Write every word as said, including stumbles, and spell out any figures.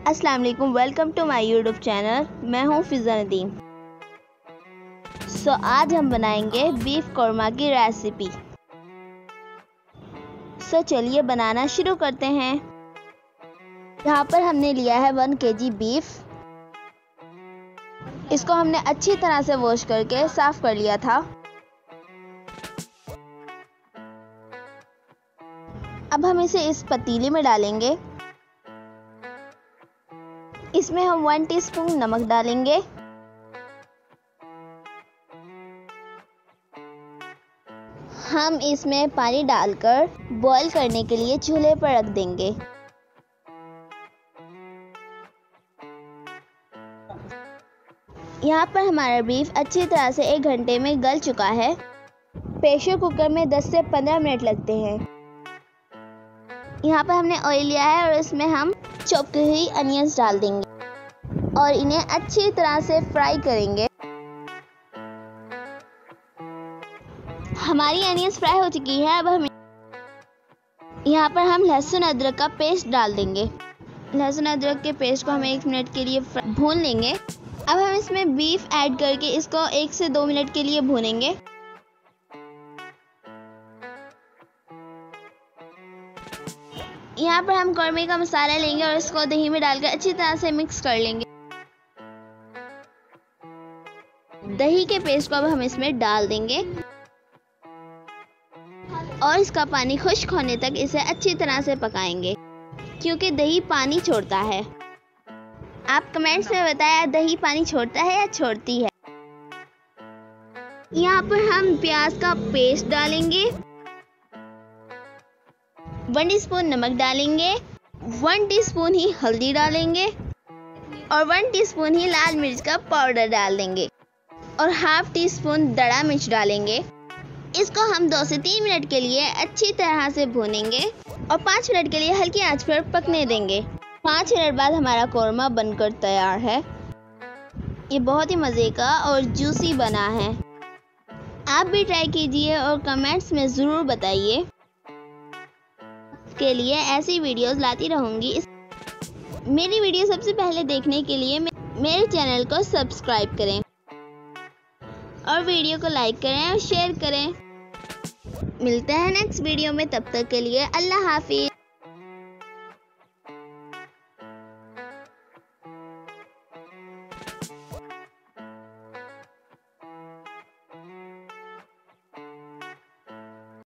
अस्सलाम वालेकुम, welcome to my YouTube channel. मैं हूं फिज़ा नदीम। सो so, आज हम बनाएंगे बीफ कौरमा की रेसिपी। सो so, चलिए बनाना शुरू करते हैं। यहाँ पर हमने लिया है वन केजी बीफ। इसको हमने अच्छी तरह से वॉश करके साफ कर लिया था। अब हम इसे इस पतीले में डालेंगे। इसमें हम वन टीस्पून नमक डालेंगे। हम इसमें पानी डालकर बॉईल करने के लिए चूल्हे पर रख देंगे। यहाँ पर हमारा बीफ अच्छी तरह से एक घंटे में गल चुका है। प्रेशर कुकर में दस से पंद्रह मिनट लगते हैं। यहाँ पर हमने ऑयल लिया है और इसमें हम चॉप की हुई अनियंस डाल देंगे और इन्हें अच्छी तरह से फ्राई करेंगे। हमारी अनियंस फ्राई हो चुकी है। अब हम यहाँ पर हम लहसुन अदरक का पेस्ट डाल देंगे। लहसुन अदरक के पेस्ट को हम एक मिनट के लिए भून लेंगे। अब हम इसमें बीफ ऐड करके इसको एक से दो मिनट के लिए भूनेंगे। यहाँ पर हम कौरमे का मसाला लेंगे और इसको दही में डालकर अच्छी तरह से मिक्स कर लेंगे। दही के पेस्ट को अब हम इसमें डाल देंगे और इसका पानी खुश्क होने तक इसे अच्छी तरह से पकाएंगे, क्योंकि दही पानी छोड़ता है। आप कमेंट्स में बताएं, दही पानी छोड़ता है या छोड़ती है। यहाँ पर हम प्याज का पेस्ट डालेंगे, वन टीस्पून नमक डालेंगे, वन टीस्पून ही हल्दी डालेंगे और वन टीस्पून ही लाल मिर्च का पाउडर डाल देंगे और हाफ टी स्पून दड़ा मिर्च डालेंगे। इसको हम दो से तीन मिनट के लिए अच्छी तरह से भूनेंगे और पाँच मिनट के लिए हल्की आंच पर पकने देंगे। पाँच मिनट बाद हमारा कौरमा बनकर तैयार है। ये बहुत ही मज़े का और जूसी बना है। आप भी ट्राई कीजिए और कमेंट्स में ज़रूर बताइए। के लिए ऐसी वीडियोस लाती रहूँगी। मेरी वीडियो सबसे पहले देखने के लिए मेरे चैनल को सब्सक्राइब करें और वीडियो को लाइक करें और शेयर करें। मिलते हैं नेक्स्ट वीडियो में, तब तक के लिए अल्लाह हाफिज़।